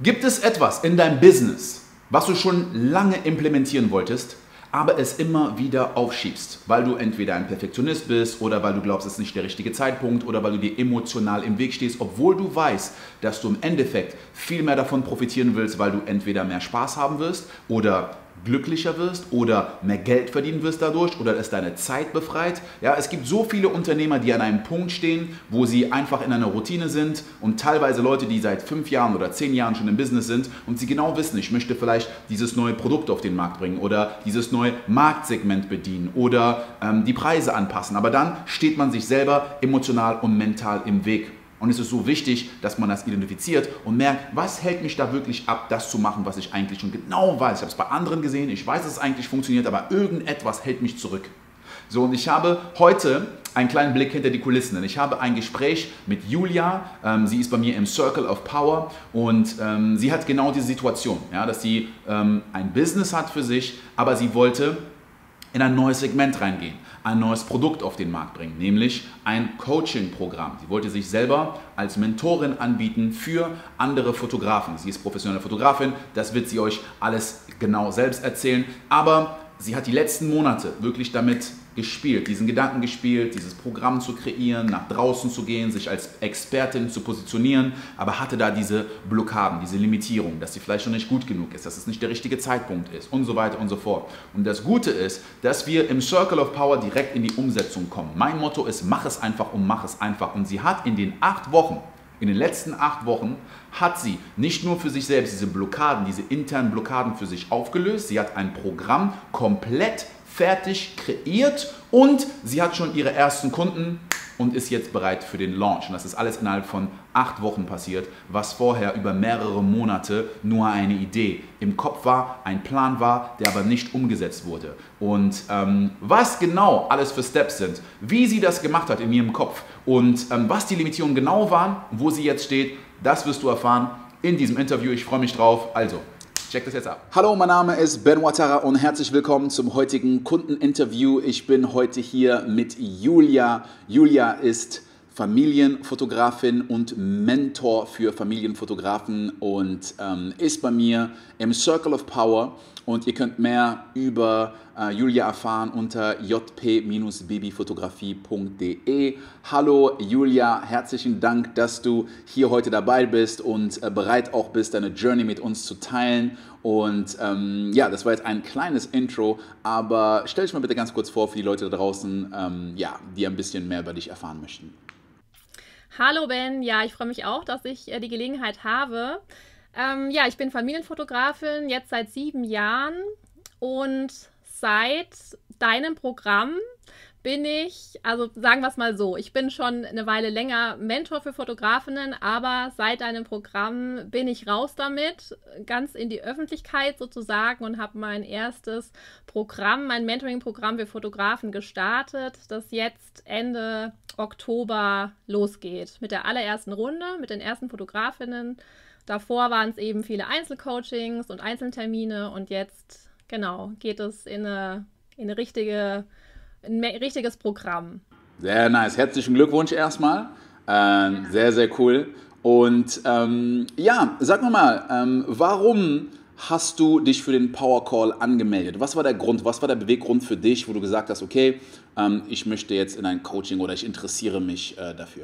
Gibt es etwas in deinem Business, was du schon lange implementieren wolltest, aber es immer wieder aufschiebst, weil du entweder ein Perfektionist bist oder weil du glaubst, es ist nicht der richtige Zeitpunkt oder weil du dir emotional im Weg stehst, obwohl du weißt, dass du im Endeffekt viel mehr davon profitieren willst, weil du entweder mehr Spaß haben wirst oder glücklicher wirst oder mehr Geld verdienen wirst dadurch oder es deine Zeit befreit. Ja, es gibt so viele Unternehmer, die an einem Punkt stehen, wo sie einfach in einer Routine sind und teilweise Leute, die seit 5 Jahren oder 10 Jahren schon im Business sind und sie genau wissen, ich möchte vielleicht dieses neue Produkt auf den Markt bringen oder dieses neue Marktsegment bedienen oder die Preise anpassen. Aber dann steht man sich selber emotional und mental im Weg. Und es ist so wichtig, dass man das identifiziert und merkt, was hält mich da wirklich ab, das zu machen, was ich eigentlich schon genau weiß. Ich habe es bei anderen gesehen, ich weiß, dass es eigentlich funktioniert, aber irgendetwas hält mich zurück. So, und ich habe heute einen kleinen Blick hinter die Kulissen. Denn ich habe ein Gespräch mit Julia, sie ist bei mir im Circle of Power und sie hat genau diese Situation, ja, dass sie ein Business hat für sich, aber sie wollte in ein neues Segment reingehen, ein neues Produkt auf den Markt bringen, nämlich ein Coaching-Programm. Sie wollte sich selber als Mentorin anbieten für andere Fotografen. Sie ist professionelle Fotografin, das wird sie euch alles genau selbst erzählen, aber sie hat die letzten Monate wirklich damit gespielt, diesen Gedanken gespielt, dieses Programm zu kreieren, nach draußen zu gehen, sich als Expertin zu positionieren, aber hatte da diese Blockaden, diese Limitierung, dass sie vielleicht noch nicht gut genug ist, dass es nicht der richtige Zeitpunkt ist und so weiter und so fort. Und das Gute ist, dass wir im Circle of Power direkt in die Umsetzung kommen. Mein Motto ist, mach es einfach und mach es einfach. Und sie hat in den letzten 8 Wochen hat sie nicht nur für sich selbst diese Blockaden, diese internen Blockaden für sich aufgelöst, sie hat ein Programm komplett fertig kreiert und sie hat schon ihre ersten Kunden und ist jetzt bereit für den Launch. Und das ist alles innerhalb von 8 Wochen passiert, was vorher über mehrere Monate nur eine Idee im Kopf war, ein Plan war, der aber nicht umgesetzt wurde. Und was genau alles für Steps sind, wie sie das gemacht hat in ihrem Kopf und was die Limitierungen genau waren, wo sie jetzt steht, das wirst du erfahren in diesem Interview. Ich freue mich drauf. Also, check das jetzt ab. Hallo, mein Name ist Ben Ouattara und herzlich willkommen zum heutigen Kundeninterview. Ich bin heute hier mit Julia. Julia ist Familienfotografin und Mentor für Familienfotografen und ist bei mir im Circle of Power. Und ihr könnt mehr über Julia erfahren unter jp-babyfotografie.de. Hallo Julia, herzlichen Dank, dass du hier heute dabei bist und bereit auch bist, deine Journey mit uns zu teilen. Und ja, das war jetzt ein kleines Intro, aber stell dich mal bitte ganz kurz vor für die Leute da draußen, ja, die ein bisschen mehr über dich erfahren möchten. Hallo Ben, ja, ich freue mich auch, dass ich die Gelegenheit habe. Ja, ich bin Familienfotografin jetzt seit 7 Jahren und seit deinem Programm bin ich, also sagen wir es mal so, ich bin schon eine Weile länger Mentor für Fotografinnen, aber seit deinem Programm bin ich raus damit, ganz in die Öffentlichkeit sozusagen und habe mein erstes Programm, mein Mentoring-Programm für Fotografen gestartet, das jetzt Ende Oktober losgeht mit der allerersten Runde, mit den ersten Fotografinnen. Davor waren es eben viele Einzelcoachings und Einzeltermine und jetzt, genau, geht es in ein richtiges Programm. Sehr nice. Herzlichen Glückwunsch erstmal. Sehr, sehr cool. Und ja, sag mal, warum hast du dich für den Power Call angemeldet? Was war der Grund, was war der Beweggrund für dich, wo du gesagt hast, okay, ich möchte jetzt in ein Coaching oder ich interessiere mich dafür?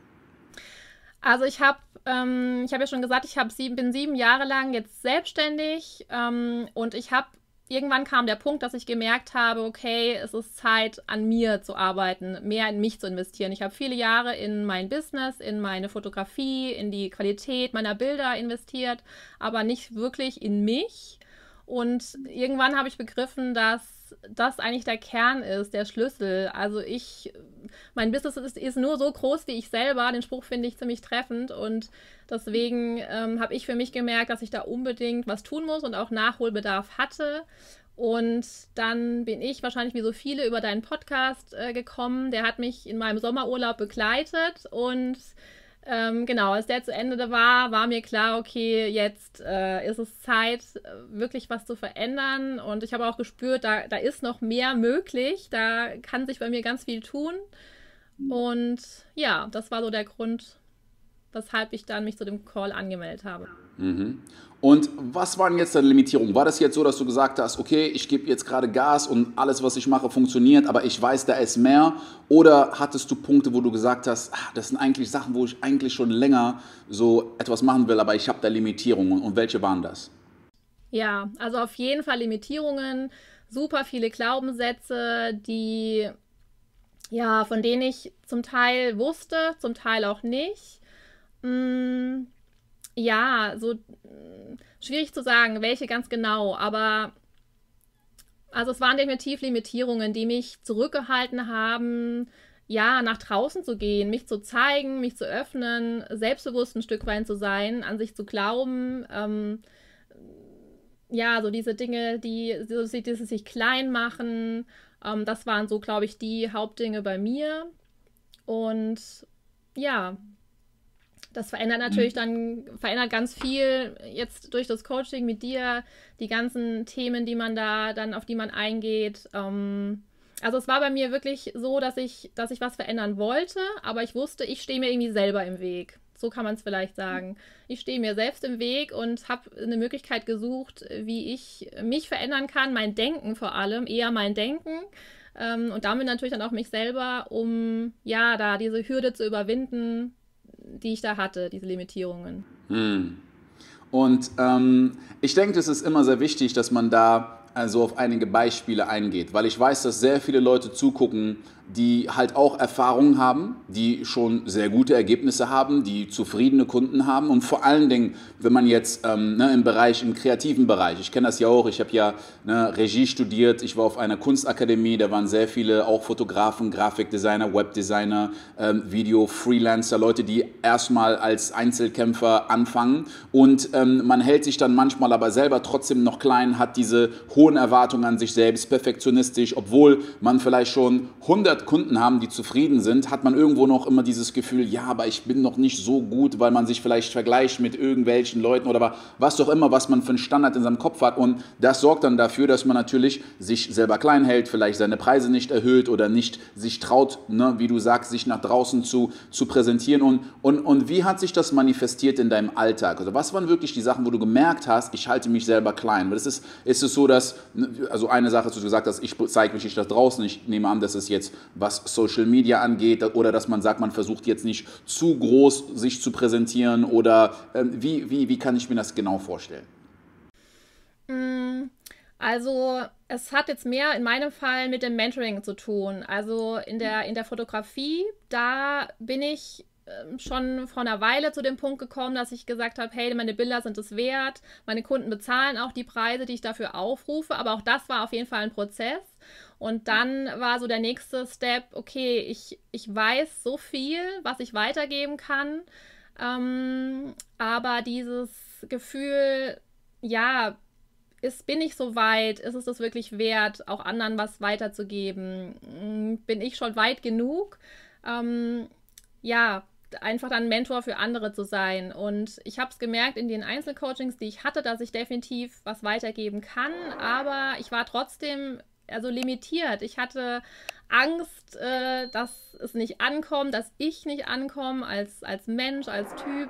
Also ich habe ja schon gesagt, bin 7 Jahre lang jetzt selbstständig und irgendwann kam der Punkt, dass ich gemerkt habe, okay, es ist Zeit, an mir zu arbeiten, mehr in mich zu investieren. Ich habe viele Jahre in mein Business, in meine Fotografie, in die Qualität meiner Bilder investiert, aber nicht wirklich in mich. Und irgendwann habe ich begriffen, dass das eigentlich der Kern ist, der Schlüssel. Also mein Business ist nur so groß wie ich selber. Den Spruch finde ich ziemlich treffend und deswegen habe ich für mich gemerkt, dass ich da unbedingt was tun muss und auch Nachholbedarf hatte. Und dann bin ich wahrscheinlich wie so viele über deinen Podcast gekommen. Der hat mich in meinem Sommerurlaub begleitet und genau, als der zu Ende war mir klar, okay, jetzt ist es Zeit, wirklich was zu verändern. Und ich habe auch gespürt, da ist noch mehr möglich. Da kann sich bei mir ganz viel tun. Und ja, das war so der Grund, weshalb ich dann mich zu dem Call angemeldet habe. Und was waren jetzt deine Limitierungen? War das jetzt so, dass du gesagt hast, okay, ich gebe jetzt gerade Gas und alles, was ich mache, funktioniert, aber ich weiß, da ist mehr? Oder hattest du Punkte, wo du gesagt hast, das sind eigentlich Sachen, wo ich eigentlich schon länger so etwas machen will, aber ich habe da Limitierungen? Und welche waren das? Ja, also auf jeden Fall Limitierungen, super viele Glaubenssätze, von denen ich zum Teil wusste, zum Teil auch nicht. Ja, so schwierig zu sagen, welche ganz genau, aber also es waren definitiv Limitierungen, die mich zurückgehalten haben, ja, nach draußen zu gehen, mich zu zeigen, mich zu öffnen, selbstbewusst ein Stück weit zu sein, an sich zu glauben. Ja, so diese Dinge, dieses sich klein machen, das waren so, glaube ich, die Hauptdinge bei mir. Und ja, das verändert ganz viel jetzt durch das Coaching mit dir, die ganzen Themen, auf die man eingeht. Also es war bei mir wirklich so, dass ich was verändern wollte, aber ich wusste, ich stehe mir irgendwie selber im Weg. So kann man es vielleicht sagen. Ich stehe mir selbst im Weg und habe eine Möglichkeit gesucht, wie ich mich verändern kann, mein Denken vor allem, eher mein Denken. Und damit natürlich dann auch mich selber, um ja, da diese Hürde zu überwinden, die ich da hatte, diese Limitierungen. Und ich denke, es ist immer sehr wichtig, dass man da also auf einige Beispiele eingeht, weil ich weiß, dass sehr viele Leute zugucken, die halt auch Erfahrungen haben, die schon sehr gute Ergebnisse haben, die zufriedene Kunden haben und vor allen Dingen, wenn man jetzt im kreativen Bereich, ich kenne das ja auch, ich habe ja Regie studiert, ich war auf einer Kunstakademie, da waren sehr viele auch Fotografen, Grafikdesigner, Webdesigner, Video-Freelancer, Leute, die erstmal als Einzelkämpfer anfangen und man hält sich dann manchmal aber selber trotzdem noch klein, hat diese hohen Erwartungen an sich selbst, perfektionistisch, obwohl man vielleicht schon 100 Kunden haben, die zufrieden sind, hat man irgendwo noch immer dieses Gefühl, ja, aber ich bin noch nicht so gut, weil man sich vielleicht vergleicht mit irgendwelchen Leuten oder was auch immer, was man für einen Standard in seinem Kopf hat. Und das sorgt dann dafür, dass man natürlich sich selber klein hält, vielleicht seine Preise nicht erhöht oder nicht sich traut, wie du sagst, sich nach draußen zu präsentieren. Und wie hat sich das manifestiert in deinem Alltag? Also was waren wirklich die Sachen, wo du gemerkt hast, ich halte mich selber klein? Weil ist es so, dass, also eine Sache, dass du gesagt hast, ich zeige mich nicht nach draußen, ich nehme an, dass es jetzt was Social Media angeht oder dass man sagt, man versucht jetzt nicht zu groß sich zu präsentieren oder wie kann ich mir das genau vorstellen? Also es hat jetzt mehr in meinem Fall mit dem Mentoring zu tun. Also in der Fotografie, da bin ich schon vor einer Weile zu dem Punkt gekommen, dass ich gesagt habe, hey, meine Bilder sind es wert, meine Kunden bezahlen auch die Preise, die ich dafür aufrufe, aber auch das war auf jeden Fall ein Prozess. Und dann war so der nächste Step, okay, ich weiß so viel, was ich weitergeben kann, aber dieses Gefühl, ja, bin ich so weit? Ist es das wirklich wert, auch anderen was weiterzugeben? Bin ich schon weit genug? Ja, einfach dann Mentor für andere zu sein. Und ich habe es gemerkt in den Einzelcoachings, die ich hatte, dass ich definitiv was weitergeben kann, aber ich war trotzdem also limitiert. Ich hatte Angst, dass es nicht ankommt, dass ich nicht ankomme als Mensch, als Typ.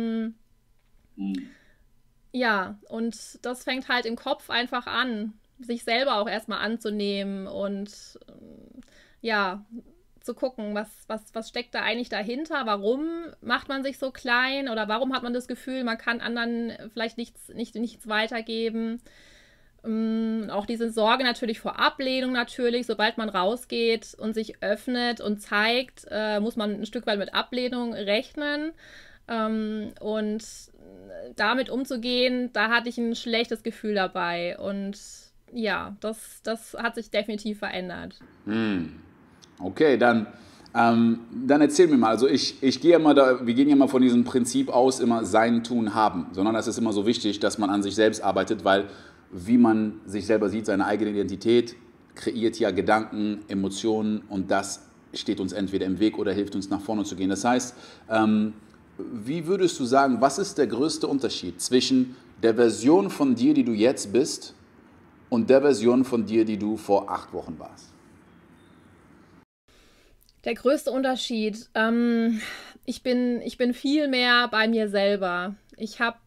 Ja, und das fängt halt im Kopf einfach an, sich selber auch erstmal anzunehmen und ja, zu gucken, was steckt da eigentlich dahinter, warum macht man sich so klein oder warum hat man das Gefühl, man kann anderen vielleicht nichts weitergeben. Auch diese Sorge natürlich vor Ablehnung natürlich, sobald man rausgeht und sich öffnet und zeigt, muss man ein Stück weit mit Ablehnung rechnen. Und damit umzugehen, da hatte ich ein schlechtes Gefühl dabei. Und ja, das hat sich definitiv verändert. Okay, dann erzähl mir mal. Also wir gehen ja mal von diesem Prinzip aus, immer sein, tun, haben. Sondern es ist immer so wichtig, dass man an sich selbst arbeitet, weil wie man sich selber sieht, seine eigene Identität kreiert ja Gedanken, Emotionen und das steht uns entweder im Weg oder hilft uns nach vorne zu gehen. Das heißt, wie würdest du sagen, was ist der größte Unterschied zwischen der Version von dir, die du jetzt bist, und der Version von dir, die du vor 8 Wochen warst? Der größte Unterschied, ich bin viel mehr bei mir selber. Ich habe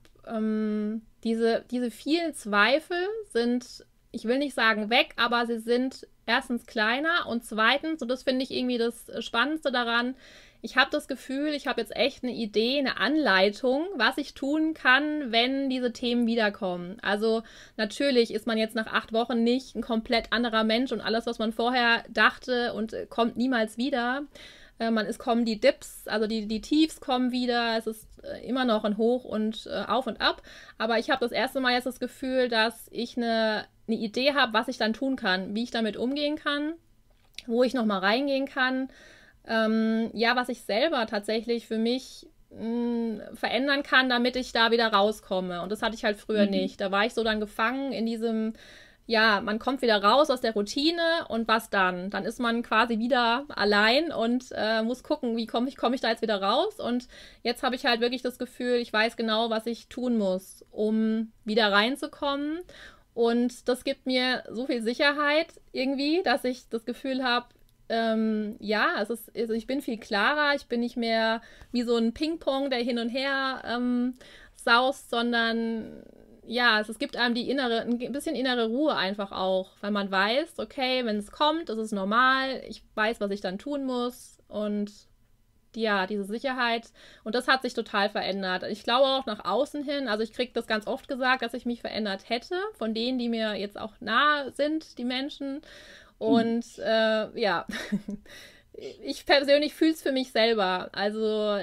diese vielen Zweifel sind, ich will nicht sagen weg, aber sie sind erstens kleiner und zweitens, und das finde ich irgendwie das Spannendste daran, ich habe das Gefühl, ich habe jetzt echt eine Idee, eine Anleitung, was ich tun kann, wenn diese Themen wiederkommen. Also natürlich ist man jetzt nach 8 Wochen nicht ein komplett anderer Mensch und alles, was man vorher dachte und kommt niemals wieder. Es kommen die Dips, also die Tiefs kommen wieder, es ist immer noch ein Hoch und auf und ab. Aber ich habe das erste Mal jetzt das Gefühl, dass ich eine Idee habe, was ich dann tun kann, wie ich damit umgehen kann, wo ich nochmal reingehen kann. Ja, was ich selber tatsächlich für mich verändern kann, damit ich da wieder rauskomme. Und das hatte ich halt früher nicht. Da war ich so dann gefangen in diesem, ja, man kommt wieder raus aus der Routine und was dann? Dann ist man quasi wieder allein und muss gucken, wie komme ich da jetzt wieder raus? Und jetzt habe ich halt wirklich das Gefühl, ich weiß genau, was ich tun muss, um wieder reinzukommen. Und das gibt mir so viel Sicherheit irgendwie, dass ich das Gefühl habe, ja, also ich bin viel klarer, ich bin nicht mehr wie so ein Ping-Pong, der hin und her saust, sondern ja, es gibt einem ein bisschen innere Ruhe einfach auch, weil man weiß, okay, wenn es kommt, ist es normal, ich weiß, was ich dann tun muss und ja, diese Sicherheit und das hat sich total verändert. Ich glaube auch nach außen hin, also ich kriege das ganz oft gesagt, dass ich mich verändert hätte, von denen, die mir jetzt auch nahe sind, die Menschen. Und ja, ich persönlich fühle es für mich selber. Also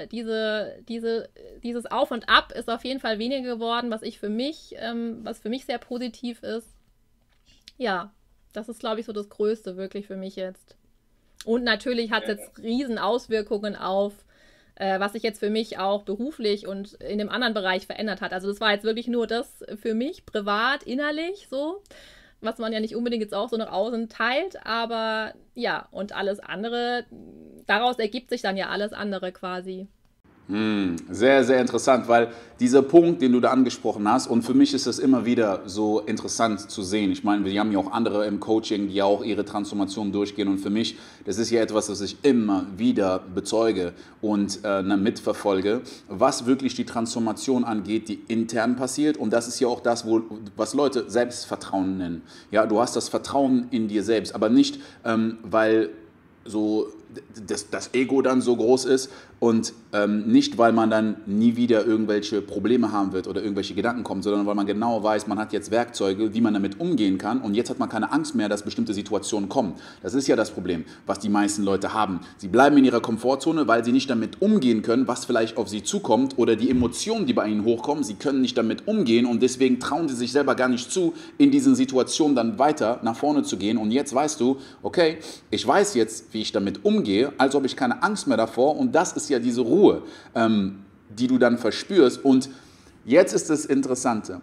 dieses Auf und Ab ist auf jeden Fall weniger geworden, was für mich sehr positiv ist. Ja, das ist, glaube ich, so das Größte wirklich für mich jetzt. Und natürlich hat es jetzt riesen Auswirkungen auf, was sich jetzt für mich auch beruflich und in dem anderen Bereich verändert hat. Also das war jetzt wirklich nur das für mich, privat, innerlich so, was man ja nicht unbedingt jetzt auch so nach außen teilt, aber ja, und alles andere, daraus ergibt sich dann ja alles andere quasi. Sehr, sehr interessant, weil dieser Punkt, den du da angesprochen hast, und für mich ist das immer wieder so interessant zu sehen. Ich meine, wir haben ja auch andere im Coaching, die ja auch ihre Transformation durchgehen. Und für mich, das ist ja etwas, das ich immer wieder bezeuge und mitverfolge, was wirklich die Transformation angeht, die intern passiert. Und das ist ja auch das, was Leute Selbstvertrauen nennen. Ja, du hast das Vertrauen in dir selbst, aber nicht, weil so das Ego dann so groß ist und nicht, weil man dann nie wieder irgendwelche Probleme haben wird oder irgendwelche Gedanken kommen, sondern weil man genau weiß, man hat jetzt Werkzeuge, wie man damit umgehen kann und jetzt hat man keine Angst mehr, dass bestimmte Situationen kommen. Das ist ja das Problem, was die meisten Leute haben. Sie bleiben in ihrer Komfortzone, weil sie nicht damit umgehen können, was vielleicht auf sie zukommt oder die Emotionen, die bei ihnen hochkommen. Sie können nicht damit umgehen und deswegen trauen sie sich selber gar nicht zu, in diesen Situationen dann weiter nach vorne zu gehen. Und jetzt weißt du, okay, ich weiß jetzt, wie ich damit umgehe, also habe ich keine Angst mehr davor und das ist ja diese Ruhe, die du dann verspürst. Und jetzt ist das Interessante.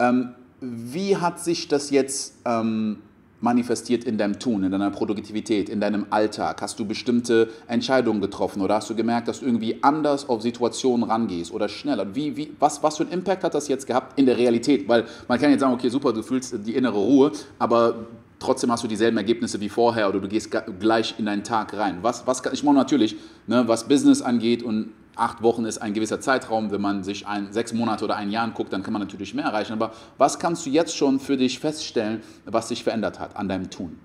Wie hat sich das jetzt manifestiert in deinem Tun, in deiner Produktivität, in deinem Alltag? Hast du bestimmte Entscheidungen getroffen oder hast du gemerkt, dass du irgendwie anders auf Situationen rangehst oder schneller? Was für einen Impact hat das jetzt gehabt in der Realität? Weil man kann jetzt sagen, okay, super, du fühlst die innere Ruhe, aber trotzdem hast du dieselben Ergebnisse wie vorher oder du gehst gleich in deinen Tag rein. Ich meine natürlich, ne, was Business angeht und 8 Wochen ist ein gewisser Zeitraum, wenn man sich 6 Monate oder ein Jahr anguckt, dann kann man natürlich mehr erreichen. Aber was kannst du jetzt schon für dich feststellen, was sich verändert hat an deinem Tun?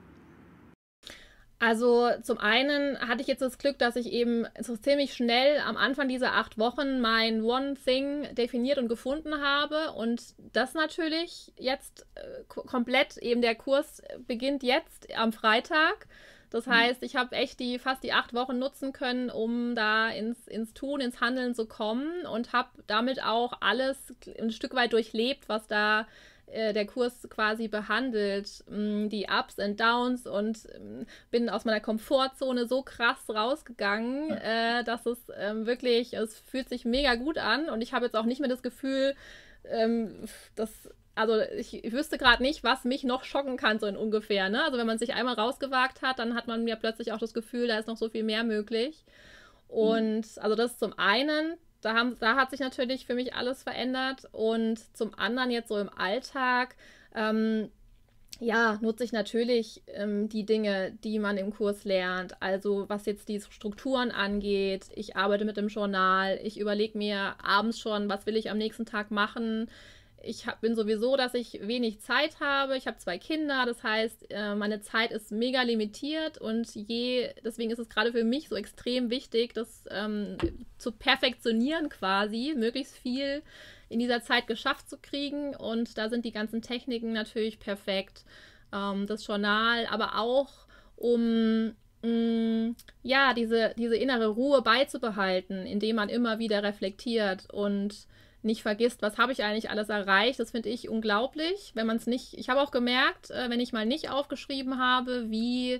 Also zum einen hatte ich jetzt das Glück, dass ich eben so ziemlich schnell am Anfang dieser 8 Wochen mein One Thing definiert und gefunden habe und das natürlich jetzt komplett, eben der Kurs beginnt jetzt am Freitag. Das heißt, ich habe echt fast die 8 Wochen nutzen können, um da ins Tun, ins Handeln zu kommen und habe damit auch alles ein Stück weit durchlebt, was da der Kurs quasi behandelt, die Ups und Downs und bin aus meiner Komfortzone so krass rausgegangen, dass es wirklich, es fühlt sich mega gut an und ich habe jetzt auch nicht mehr das Gefühl, dass also ich wüsste gerade nicht, was mich noch schocken kann, so in ungefähr. Ne? Also wenn man sich einmal rausgewagt hat, dann hat man ja plötzlich auch das Gefühl, da ist noch so viel mehr möglich. Und also das zum einen, da hat sich natürlich für mich alles verändert. Und zum anderen jetzt so im Alltag, Ja, nutze ich natürlich die Dinge, die man im Kurs lernt. Also was jetzt die Strukturen angeht. Ich arbeite mit dem Journal. Ich überlege mir abends schon, was will ich am nächsten Tag machen. Bin sowieso, dass ich wenig Zeit habe. Ich habe 2 Kinder, das heißt, meine Zeit ist mega limitiert und deswegen ist es gerade für mich so extrem wichtig, das zu perfektionieren quasi, möglichst viel in dieser Zeit geschafft zu kriegen. Und da sind die ganzen Techniken natürlich perfekt. Das Journal, aber auch um ja, diese innere Ruhe beizubehalten, indem man immer wieder reflektiert und nicht vergisst, was habe ich eigentlich alles erreicht. Das finde ich unglaublich, wenn man es nicht. Ich habe auch gemerkt, wenn ich mal nicht aufgeschrieben habe, wie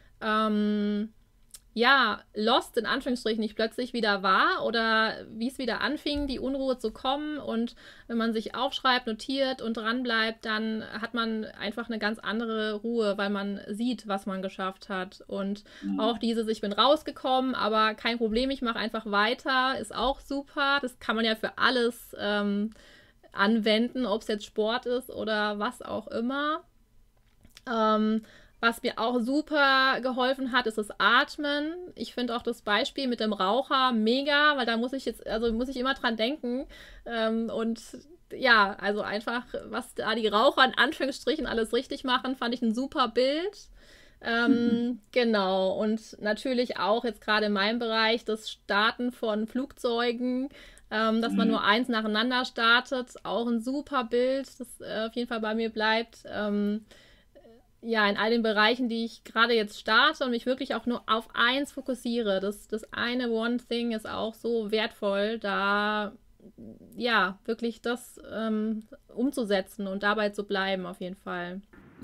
ja, lost in Anführungsstrichen ich plötzlich wieder war oder wie es wieder anfing, die Unruhe zu kommen. Und wenn man sich aufschreibt, notiert und dranbleibt, dann hat man einfach eine ganz andere Ruhe, weil man sieht, was man geschafft hat. Und auch dieses, ich bin rausgekommen, aber kein Problem, ich mache einfach weiter, ist auch super. Das kann man ja für alles anwenden, ob es jetzt Sport ist oder was auch immer. Ähm, Was mir auch super geholfen hat, ist das Atmen. Ich finde auch das Beispiel mit dem Raucher mega, weil da muss ich immer dran denken. Und ja, also einfach, was da die Raucher in Anführungsstrichen alles richtig machen, fand ich ein super Bild. Genau. Und natürlich auch jetzt gerade in meinem Bereich das Starten von Flugzeugen, dass man nur eins nacheinander startet, auch ein super Bild, das auf jeden Fall bei mir bleibt. Ja, in all den Bereichen, die ich gerade jetzt starte und mich wirklich auch nur auf eins fokussiere. Das eine One Thing ist auch so wertvoll, da ja, wirklich das umzusetzen und dabei zu bleiben, auf jeden Fall.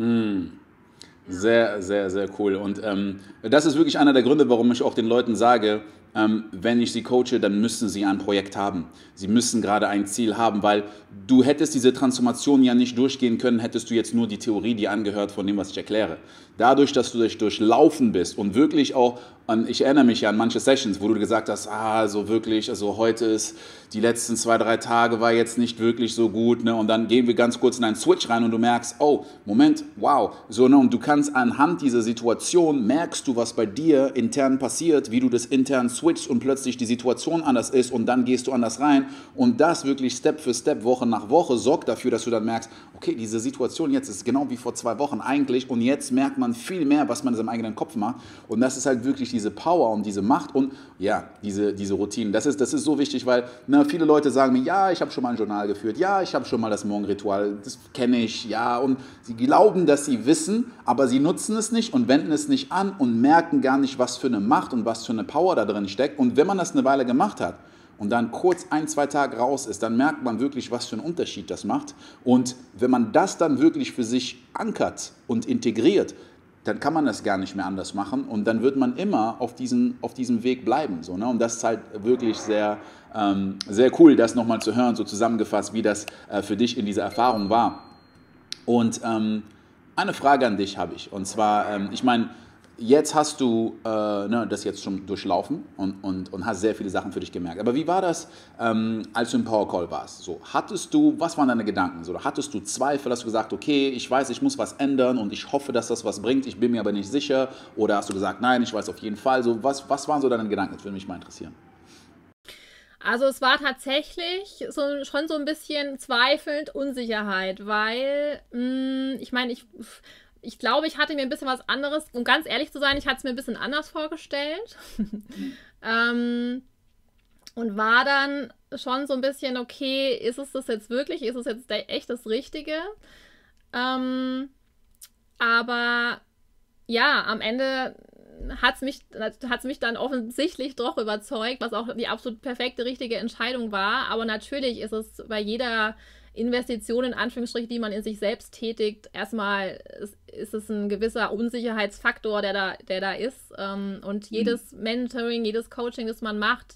Sehr, sehr, sehr cool. Und das ist wirklich einer der Gründe, warum ich auch den Leuten sage, wenn ich sie coache, dann müssen sie ein Projekt haben. Sie müssen gerade ein Ziel haben, weil du hättest diese Transformation ja nicht durchgehen können, hättest du jetzt nur die Theorie, die angehört von dem, was ich erkläre. Dadurch, dass du dich durchlaufen bist und wirklich auch, ich erinnere mich ja an manche Sessions, wo du gesagt hast, also wirklich, also heute ist, die letzten 2, 3 Tage war jetzt nicht wirklich so gut, ne? Und dann gehen wir ganz kurz in einen Switch rein und du merkst, oh, Moment, wow, so, ne? Und du kannst anhand dieser Situation, merkst du, was bei dir intern passiert, wie du das intern switchst und plötzlich die Situation anders ist und dann gehst du anders rein und das wirklich Step für Step, Woche nach Woche sorgt dafür, dass du dann merkst, okay, diese Situation jetzt ist genau wie vor 2 Wochen eigentlich und jetzt merkt man viel mehr, was man in seinem eigenen Kopf macht und das ist halt wirklich diese Power und diese Macht und ja, diese Routinen. Das ist so wichtig, weil viele Leute sagen mir, ja, ich habe schon mal ein Journal geführt, ja, ich habe schon mal das Morgenritual, das kenne ich, ja, und sie glauben, dass sie wissen, aber sie nutzen es nicht und wenden es nicht an und merken gar nicht, was für eine Macht und was für eine Power da drin steckt. Und wenn man das eine Weile gemacht hat und dann kurz 1, 2 Tage raus ist, dann merkt man wirklich, was für einen Unterschied das macht. Und wenn man das dann wirklich für sich ankert und integriert, dann kann man das gar nicht mehr anders machen und dann wird man immer auf diesem Weg bleiben. So, ne? Und das ist halt wirklich sehr, sehr cool, das nochmal zu hören, so zusammengefasst, wie das für dich in dieser Erfahrung war. Und eine Frage an dich habe ich. Und zwar, ich meine, jetzt hast du das jetzt schon durchlaufen und hast sehr viele Sachen für dich gemerkt. Aber wie war das, als du im Power Call warst? So, was waren deine Gedanken? So, hattest du Zweifel, hast du gesagt, okay, ich weiß, ich muss was ändern und ich hoffe, dass das was bringt, ich bin mir aber nicht sicher? Oder hast du gesagt, nein, ich weiß auf jeden Fall. So, was waren so deine Gedanken? Das würde mich mal interessieren. Also es war tatsächlich schon so ein bisschen zweifelnd Unsicherheit, weil ich meine, ich glaube, ich hatte mir ein bisschen was anderes, um ganz ehrlich zu sein, ich hatte es mir ein bisschen anders vorgestellt. Und war dann schon so ein bisschen, okay, ist es das jetzt wirklich? Ist es jetzt echt das Richtige? Ähm, aber ja, am Ende hat's mich dann offensichtlich doch überzeugt, was auch die absolut perfekte, richtige Entscheidung war. Aber natürlich ist es bei jeder Investition in Anführungsstrichen, die man in sich selbst tätigt, erstmal ist es ein gewisser Unsicherheitsfaktor, der da ist. Und jedes Mentoring, jedes Coaching, das man macht,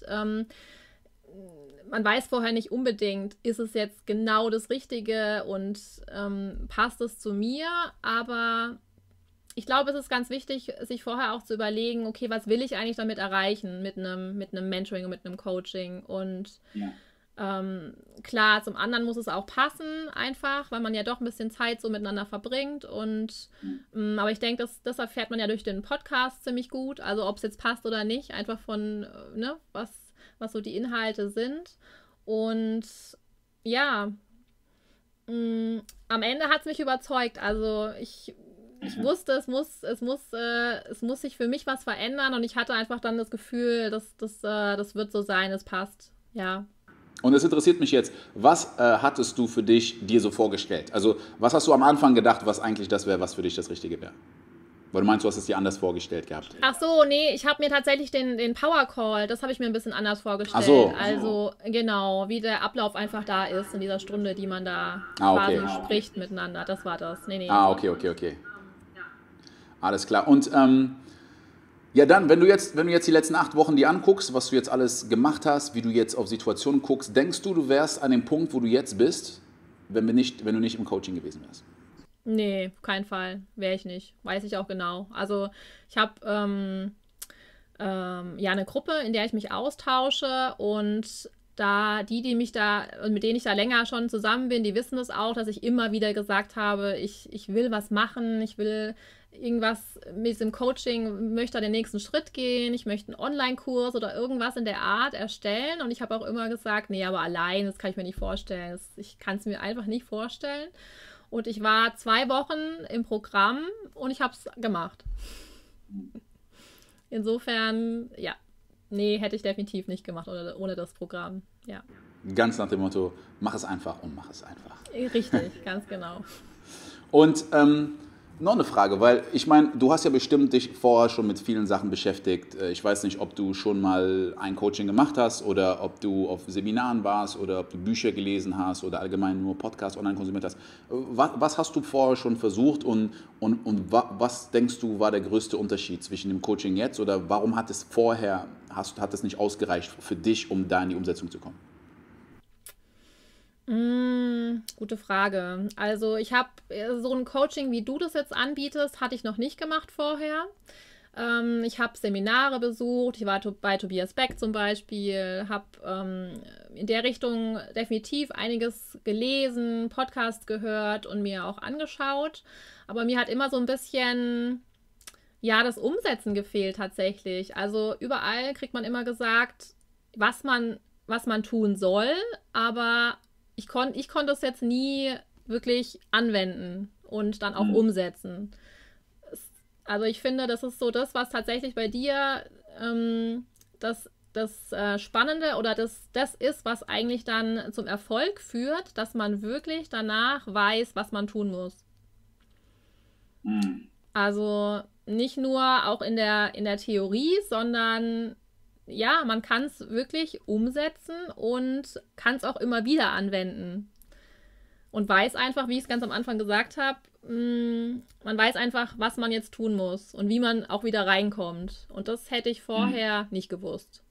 man weiß vorher nicht unbedingt, ist es jetzt genau das Richtige und passt es zu mir, aber ich glaube, es ist ganz wichtig, sich vorher auch zu überlegen, okay, was will ich eigentlich damit erreichen mit einem Mentoring und mit einem Coaching und Ja. Klar, zum anderen muss es auch passen, einfach, weil man ja doch ein bisschen Zeit so miteinander verbringt. Aber ich denke, das erfährt man ja durch den Podcast ziemlich gut. Also ob es jetzt passt oder nicht, einfach von, ne, was so die Inhalte sind. Und ja, am Ende hat es mich überzeugt. Also ich wusste, es muss sich für mich was verändern und ich hatte einfach dann das Gefühl, das wird so sein, es passt. Ja. Und es interessiert mich jetzt, was hattest du für dich dir so vorgestellt? Also was hast du am Anfang gedacht, was eigentlich das wäre, was für dich das Richtige wäre? Weil du meinst, du hast es dir anders vorgestellt gehabt. Ach so, nee, ich habe mir tatsächlich den Power Call, das habe ich mir ein bisschen anders vorgestellt. Ach so. Also genau, wie der Ablauf einfach da ist in dieser Stunde, die man da okay. quasi spricht miteinander. Das war das. Nee. Okay. Alles klar. Und ja, dann, wenn du jetzt die letzten 8 Wochen dir anguckst, was du jetzt alles gemacht hast, wie du jetzt auf Situationen guckst, denkst du wärst an dem Punkt, wo du jetzt bist, wenn du nicht im Coaching gewesen wärst? Nee, auf keinen Fall. Wäre ich nicht. Weiß ich auch genau. Also ich habe ja eine Gruppe, in der ich mich austausche und mit denen ich da länger schon zusammen bin, die wissen es auch, dass ich immer wieder gesagt habe, ich will was machen, ich will irgendwas mit diesem Coaching, möchte den nächsten Schritt gehen, ich möchte einen Online-Kurs oder irgendwas in der Art erstellen und ich habe auch immer gesagt, nee, aber allein, das kann ich mir nicht vorstellen, ich kann es mir einfach nicht vorstellen. Und ich war 2 Wochen im Programm und ich habe es gemacht. Insofern, ja, nee, hätte ich definitiv nicht gemacht ohne das Programm, ja. Ganz nach dem Motto, mach es einfach und mach es einfach. Richtig, ganz genau. Und noch eine Frage, weil ich meine, du hast ja bestimmt dich vorher schon mit vielen Sachen beschäftigt. Ich weiß nicht, ob du schon mal ein Coaching gemacht hast oder ob du auf Seminaren warst oder ob du Bücher gelesen hast oder allgemein nur Podcasts online konsumiert hast. Was hast du vorher schon versucht und was denkst du war der größte Unterschied zwischen dem Coaching jetzt oder warum hat es vorher, hat es nicht ausgereicht für dich, um da in die Umsetzung zu kommen? Gute Frage. Also ich habe so ein Coaching, wie du das jetzt anbietest, hatte ich noch nicht gemacht vorher. Ich habe Seminare besucht, ich war bei Tobias Beck zum Beispiel, habe in der Richtung definitiv einiges gelesen, Podcasts gehört und mir auch angeschaut. Aber mir hat immer so ein bisschen, ja, das Umsetzen gefehlt tatsächlich. Also überall kriegt man immer gesagt, was man tun soll, aber ich konnte es jetzt nie wirklich anwenden und dann auch umsetzen. Also ich finde, das ist so das, was tatsächlich bei dir das Spannende oder das ist, was eigentlich dann zum Erfolg führt, dass man wirklich danach weiß, was man tun muss. Also nicht nur auch in der Theorie, sondern ja, man kann es wirklich umsetzen und kann es auch immer wieder anwenden. Und weiß einfach, wie ich es ganz am Anfang gesagt habe, man weiß einfach, was man jetzt tun muss und wie man auch wieder reinkommt. Und das hätte ich vorher nicht gewusst.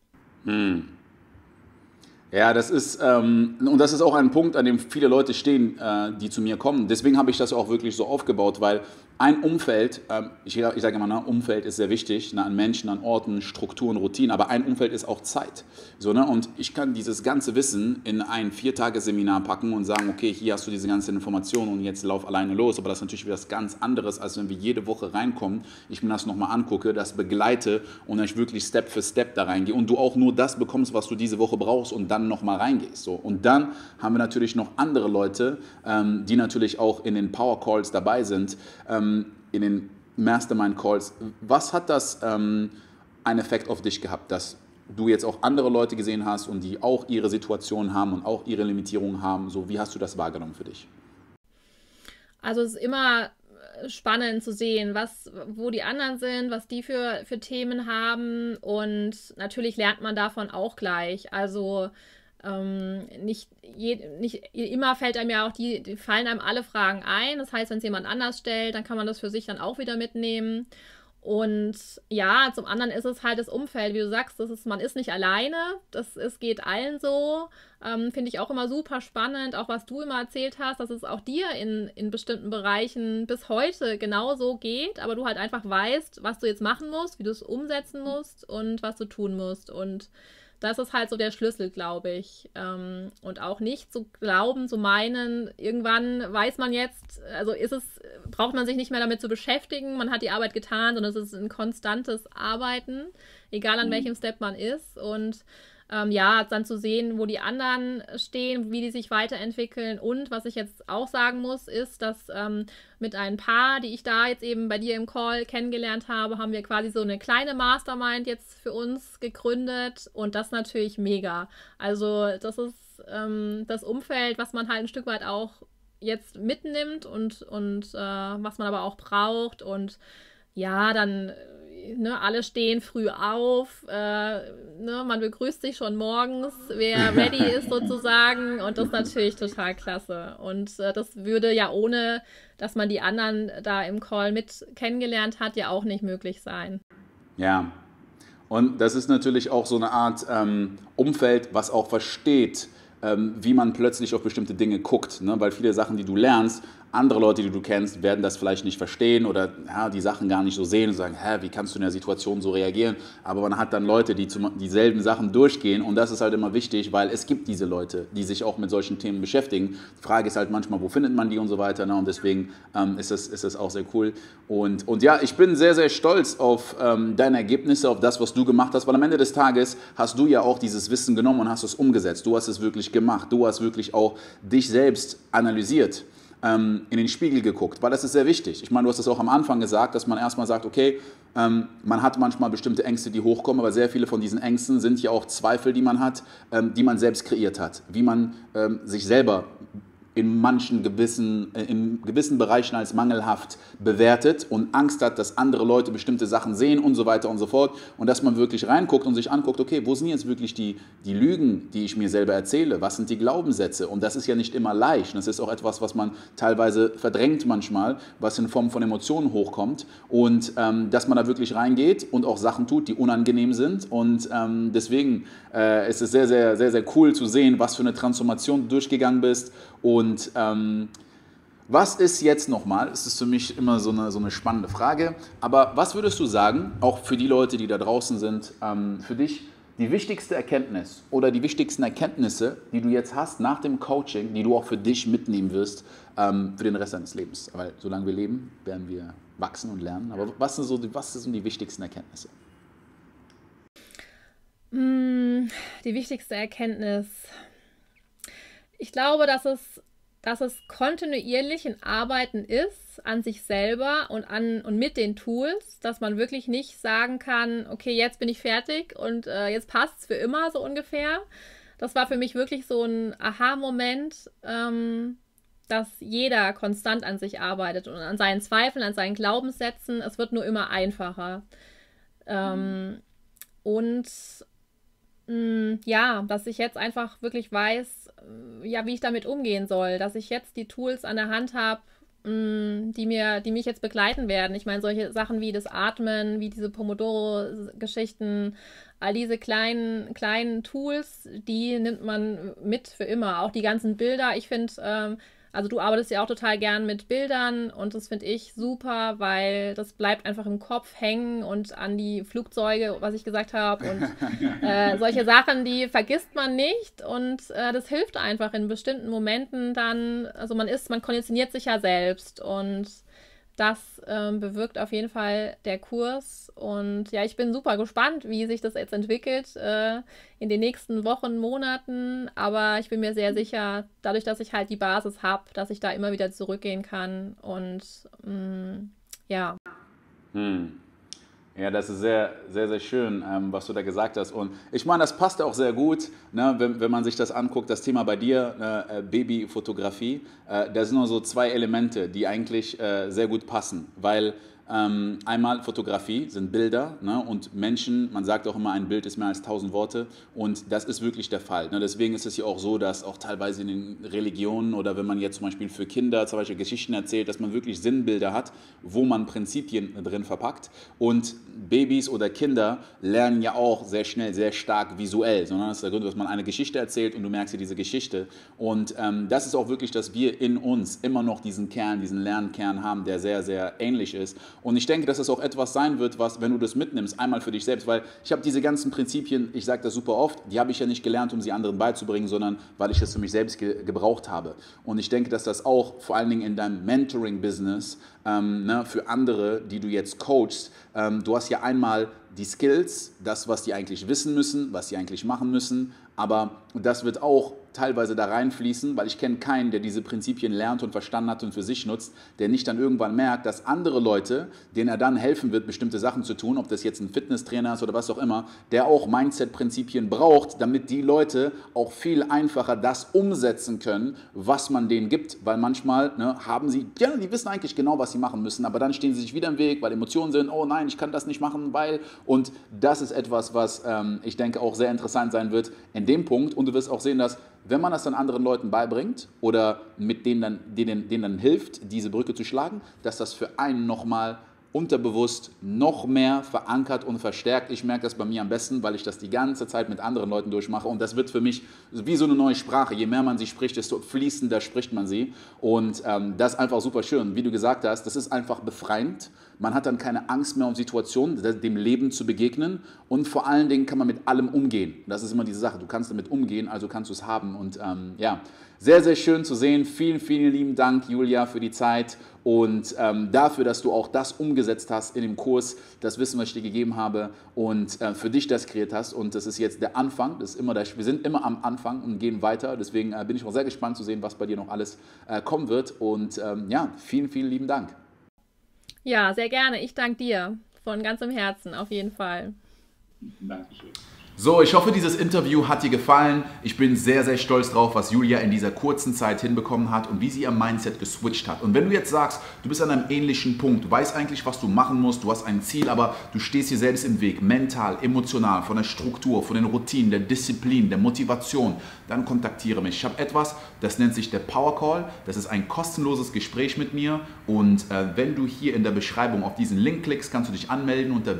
Ja, das ist auch ein Punkt, an dem viele Leute stehen, die zu mir kommen. Deswegen habe ich das auch wirklich so aufgebaut, weil ein Umfeld, ich sage immer, ne, Umfeld ist sehr wichtig, ne, an Menschen, an Orten, Strukturen, Routinen, aber ein Umfeld ist auch Zeit. So, ne, und ich kann dieses ganze Wissen in ein 4-Tage-Seminar packen und sagen, okay, hier hast du diese ganzen Informationen und jetzt lauf alleine los. Aber das ist natürlich wieder was ganz anderes, als wenn wir jede Woche reinkommen, ich mir das nochmal angucke, das begleite und dann ich wirklich Step für Step da reingehe und du auch nur das bekommst, was du diese Woche brauchst und dann nochmal reingehst. So. Und dann haben wir natürlich noch andere Leute, die natürlich auch in den Power Calls dabei sind, in den Mastermind Calls. Was hat das einen Effekt auf dich gehabt, dass du jetzt auch andere Leute gesehen hast und die auch ihre Situation haben und auch ihre Limitierungen haben? So, wie hast du das wahrgenommen für dich? Also es ist immer spannend zu sehen, wo die anderen sind, was die für Themen haben und natürlich lernt man davon auch gleich. Also nicht immer fällt einem ja auch die fallen einem alle Fragen ein. Das heißt, wenn es jemand anders stellt, dann kann man das für sich dann auch wieder mitnehmen. Und ja, zum anderen ist es halt das Umfeld, wie du sagst, man ist nicht alleine, es geht allen so. Finde ich auch immer super spannend, auch was du immer erzählt hast, dass es auch dir in bestimmten Bereichen bis heute genauso geht, aber du halt einfach weißt, was du jetzt machen musst, wie du es umsetzen musst und was du tun musst. Und das ist halt so der Schlüssel, glaube ich. Und auch nicht zu glauben, zu meinen, irgendwann weiß man jetzt, also braucht man sich nicht mehr damit zu beschäftigen, man hat die Arbeit getan, sondern es ist ein konstantes Arbeiten, egal an welchem Step man ist. Und ja, dann zu sehen, wo die anderen stehen, wie die sich weiterentwickeln. Und was ich jetzt auch sagen muss, ist, dass mit ein paar, die ich da jetzt eben bei dir im Call kennengelernt habe, haben wir quasi so eine kleine Mastermind jetzt für uns gegründet. Und das natürlich mega. Also das ist das Umfeld, was man halt ein Stück weit auch jetzt mitnimmt und was man aber auch braucht. Und ja, dann alle stehen früh auf, man begrüßt sich schon morgens, wer ready ist sozusagen, und das ist natürlich total klasse. Und das würde ja ohne, dass man die anderen da im Call mit kennengelernt hat, ja auch nicht möglich sein. Ja, und das ist natürlich auch so eine Art Umfeld, was auch versteht, wie man plötzlich auf bestimmte Dinge guckt, ne? Weil viele Sachen, die du lernst, andere Leute, die du kennst, werden das vielleicht nicht verstehen oder die Sachen gar nicht so sehen und sagen, wie kannst du in der Situation so reagieren? Aber man hat dann Leute, die dieselben Sachen durchgehen, und das ist halt immer wichtig, weil es gibt diese Leute, die sich auch mit solchen Themen beschäftigen. Die Frage ist halt manchmal, wo findet man die und so weiter, ne? Und deswegen ist das auch sehr cool. Und ja, ich bin sehr, sehr stolz auf deine Ergebnisse, auf das, was du gemacht hast, weil am Ende des Tages hast du ja auch dieses Wissen genommen und hast es umgesetzt. Du hast es wirklich gemacht. Du hast wirklich auch dich selbst analysiert, in den Spiegel geguckt, weil das ist sehr wichtig. Ich meine, du hast es auch am Anfang gesagt, dass man erstmal sagt, okay, man hat manchmal bestimmte Ängste, die hochkommen, aber sehr viele von diesen Ängsten sind ja auch Zweifel, die man hat, die man selbst kreiert hat, wie man sich selber in gewissen Bereichen als mangelhaft bewertet und Angst hat, dass andere Leute bestimmte Sachen sehen und so weiter und so fort. Und dass man wirklich reinguckt und sich anguckt, okay, wo sind jetzt wirklich die Lügen, die ich mir selber erzähle? Was sind die Glaubenssätze? Und das ist ja nicht immer leicht. Das ist auch etwas, was man teilweise verdrängt manchmal, was in Form von Emotionen hochkommt. Und dass man da wirklich reingeht und auch Sachen tut, die unangenehm sind. Und deswegen ist es sehr, sehr, sehr, sehr cool zu sehen, was für eine Transformation du durchgegangen bist. Und was ist jetzt nochmal, es ist für mich immer so eine spannende Frage, aber was würdest du sagen, auch für die Leute, die da draußen sind, für dich die wichtigste Erkenntnis oder die wichtigsten Erkenntnisse, die du jetzt hast nach dem Coaching, die du auch für dich mitnehmen wirst für den Rest deines Lebens? Weil solange wir leben, werden wir wachsen und lernen. Aber was sind die wichtigsten Erkenntnisse? Die wichtigste Erkenntnis. Ich glaube, dass es kontinuierlich ein Arbeiten ist an sich selber und mit den Tools, dass man wirklich nicht sagen kann, okay, jetzt bin ich fertig und jetzt passt es für immer, so ungefähr. Das war für mich wirklich so ein Aha-Moment, dass jeder konstant an sich arbeitet und an seinen Zweifeln, an seinen Glaubenssätzen. Es wird nur immer einfacher. Und ja, dass ich jetzt einfach wirklich weiß, ja, wie ich damit umgehen soll, dass ich jetzt die Tools an der Hand habe, die mich jetzt begleiten werden. Ich meine, solche Sachen wie das Atmen, wie diese Pomodoro-Geschichten, all diese kleinen Tools, die nimmt man mit für immer. Auch die ganzen Bilder. Ich finde, also du arbeitest ja auch total gern mit Bildern und das finde ich super, weil das bleibt einfach im Kopf hängen und an die Flugzeuge, was ich gesagt habe, und solche Sachen, die vergisst man nicht, und das hilft einfach in bestimmten Momenten dann, also man konditioniert sich ja selbst, und das bewirkt auf jeden Fall der Kurs. Und ja, ich bin super gespannt, wie sich das jetzt entwickelt in den nächsten Wochen, Monaten. Aber ich bin mir sehr sicher, dadurch, dass ich halt die Basis habe, dass ich da immer wieder zurückgehen kann. Und ja. Ja, das ist sehr, sehr, sehr schön, was du da gesagt hast. Und ich meine, das passt auch sehr gut, ne, wenn man sich das anguckt, das Thema bei dir, Babyfotografie. Da sind nur so zwei Elemente, die eigentlich sehr gut passen, weil einmal Fotografie sind Bilder, ne, und Menschen, man sagt auch immer, ein Bild ist mehr als 1000 Worte, und das ist wirklich der Fall. Ne. Deswegen ist es ja auch so, dass auch teilweise in den Religionen oder wenn man jetzt zum Beispiel für Kinder zum Beispiel Geschichten erzählt, dass man wirklich Sinnbilder hat, wo man Prinzipien drin verpackt, und Babys oder Kinder lernen ja auch sehr schnell, sehr stark visuell, sondern das ist der Grund, dass man eine Geschichte erzählt und du merkst dir diese Geschichte, und das ist auch wirklich, dass wir in uns immer noch diesen Kern, diesen Lernkern haben, der sehr, sehr ähnlich ist. Und ich denke, dass das auch etwas sein wird, was, wenn du das mitnimmst, einmal für dich selbst, weil ich habe diese ganzen Prinzipien, ich sage das super oft, die habe ich ja nicht gelernt, um sie anderen beizubringen, sondern weil ich das für mich selbst gebraucht habe. Und ich denke, dass das auch vor allen Dingen in deinem Mentoring-Business für andere, die du jetzt coachst, du hast ja einmal die Skills, das, was die eigentlich wissen müssen, was sie eigentlich machen müssen, aber das wird auch teilweise da reinfließen, weil ich kenne keinen, der diese Prinzipien lernt und verstanden hat und für sich nutzt, der nicht dann irgendwann merkt, dass andere Leute, denen er dann helfen wird, bestimmte Sachen zu tun, ob das jetzt ein Fitnesstrainer ist oder was auch immer, der auch Mindset-Prinzipien braucht, damit die Leute auch viel einfacher das umsetzen können, was man denen gibt, weil manchmal haben sie, ja, die wissen eigentlich genau, was sie machen müssen, aber dann stehen sie sich wieder im Weg, weil Emotionen sind, oh nein, ich kann das nicht machen, weil, und das ist etwas, was ich denke auch sehr interessant sein wird in dem Punkt, und du wirst auch sehen, dass wenn man das dann anderen Leuten beibringt oder mit denen dann hilft, diese Brücke zu schlagen, dass das für einen nochmal unterbewusst noch mehr verankert und verstärkt. Ich merke das bei mir am besten, weil ich das die ganze Zeit mit anderen Leuten durchmache, und das wird für mich wie so eine neue Sprache. Je mehr man sie spricht, desto fließender spricht man sie, und das ist einfach super schön. Wie du gesagt hast, das ist einfach befreiend. Man hat dann keine Angst mehr um Situationen, dem Leben zu begegnen, und vor allen Dingen kann man mit allem umgehen. Das ist immer diese Sache, du kannst damit umgehen, also kannst du es haben, und ja, sehr, sehr schön zu sehen. Vielen, vielen lieben Dank, Julia, für die Zeit und dafür, dass du auch das umgesetzt hast in dem Kurs, das Wissen, was ich dir gegeben habe, und für dich das kreiert hast, und das ist jetzt der Anfang, das ist immer wir sind immer am Anfang und gehen weiter, deswegen bin ich auch sehr gespannt zu sehen, was bei dir noch alles kommen wird, und ja, vielen, vielen lieben Dank. Ja, sehr gerne. Ich danke dir von ganzem Herzen, auf jeden Fall. Dankeschön. So, ich hoffe, dieses Interview hat dir gefallen. Ich bin sehr, sehr stolz drauf, was Julia in dieser kurzen Zeit hinbekommen hat und wie sie ihr Mindset geswitcht hat. Und wenn du jetzt sagst, du bist an einem ähnlichen Punkt, du weißt eigentlich, was du machen musst, du hast ein Ziel, aber du stehst dir selbst im Weg, mental, emotional, von der Struktur, von den Routinen, der Disziplin, der Motivation, dann kontaktiere mich. Ich habe etwas, das nennt sich der Power Call. Das ist ein kostenloses Gespräch mit mir, und wenn du hier in der Beschreibung auf diesen Link klickst, kannst du dich anmelden unter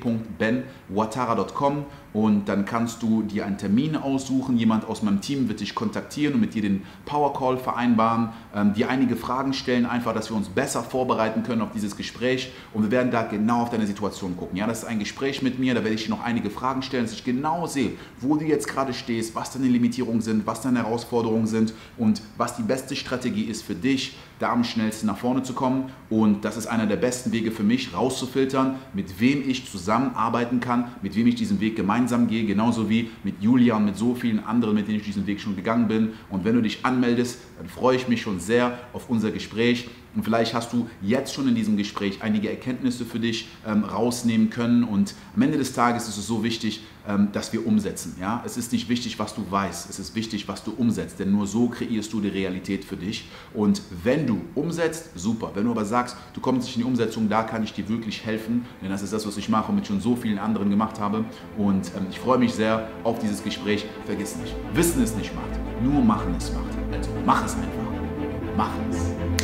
www.benwatara.com, und dann kannst du dir einen Termin aussuchen. Jemand aus meinem Team wird dich kontaktieren und mit dir den Power Call vereinbaren, dir einige Fragen stellen, einfach, dass wir uns besser vorbereiten können auf dieses Gespräch, und wir werden da genau auf deine Situation gucken. Ja, das ist ein Gespräch mit mir, da werde ich dir noch einige Fragen stellen, dass ich genau sehe, wo du jetzt gerade stehst, was deine Limitierungen sind, was deine Herausforderungen sind und was die beste Strategie ist für dich, da am schnellsten nach vorne zu kommen. Und das ist einer der besten Wege für mich, rauszufiltern, mit wem ich zusammenarbeiten kann, mit wem ich diesen Weg gemeinsam gehe, genauso wie mit Julia und mit so vielen anderen, mit denen ich diesen Weg schon gegangen bin. Und wenn du dich anmeldest, dann freue ich mich schon sehr auf unser Gespräch. Und vielleicht hast du jetzt schon in diesem Gespräch einige Erkenntnisse für dich rausnehmen können. Und am Ende des Tages ist es so wichtig, dass wir umsetzen. Ja? Es ist nicht wichtig, was du weißt, es ist wichtig, was du umsetzt. Denn nur so kreierst du die Realität für dich. Und wenn du umsetzt, super. Wenn du aber sagst, du kommst nicht in die Umsetzung, da kann ich dir wirklich helfen. Denn das ist das, was ich mache und mit schon so vielen anderen gemacht habe. Und ich freue mich sehr auf dieses Gespräch. Vergiss nicht, Wissen ist nicht Macht, nur Machen ist Macht. Also mach es einfach. Mach es.